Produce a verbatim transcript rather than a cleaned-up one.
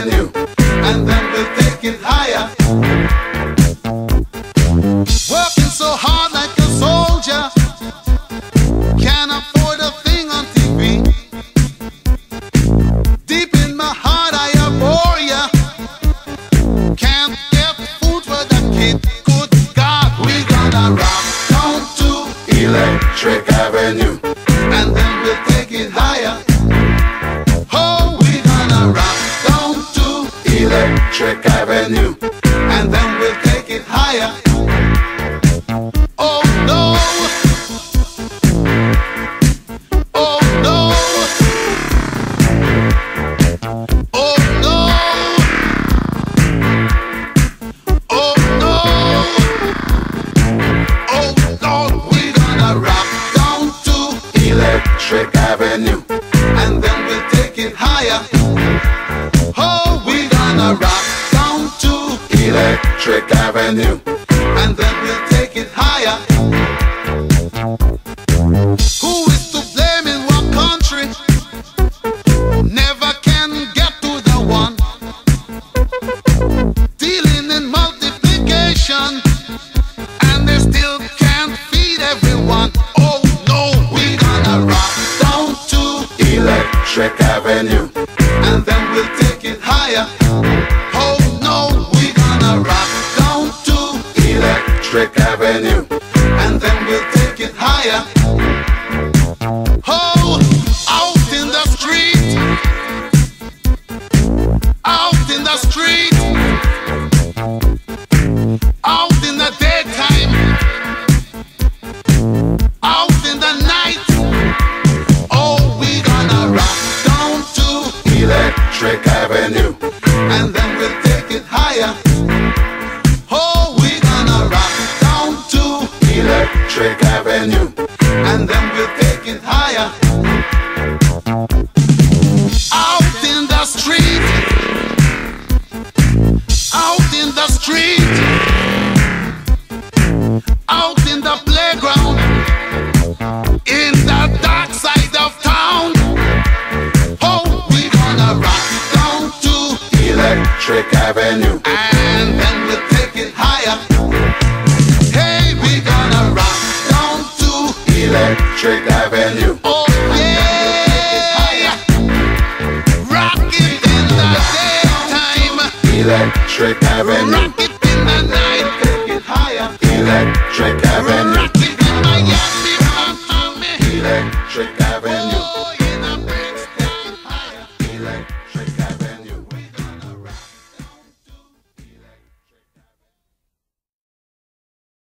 Avenue, and then we'll take it higher. Working so hard like a soldier, can't afford a thing on T V. Deep in my heart I abhor ya. Can't get food for the kid. Good God, we gonna rock down to Electric Avenue, and then we'll take it higher. Oh, we gonna rock down to Electric Avenue, and then we'll take it higher. Oh no, oh no, oh no, oh no, oh no, we gonna rock down to Electric Avenue, and then we'll take it higher. Oh, we gonna rock down to Electric Avenue, and then we'll take it higher. Who is to blame in what country? Never can get to the one. Dealing in multiplication, and they still can't feed everyone. Oh no, we gonna rock down to Electric Avenue, and then we'll take it higher. Oh no, we gonna rock down to Electric Avenue, and then we'll take it higher. Oh, out in the street, out in the street, out in the daytime, out in the night. Oh, we gonna rock down to Electric Avenue, and then we'll take it higher. Oh, we gonna rock down to Electric Avenue, and then we'll take it higher. Out in the street, out in the street, out in the playground, in the dark side of town. Oh, we gonna rock down to Electric Avenue, and then we'll take it higher. Hey, we gonna rock down to Electric Avenue. Oh yeah, rock it in the daytime, Electric Avenue. Rock it in the night, take it higher, Electric Avenue. Rock it in Miami, Miami, Electric Avenue.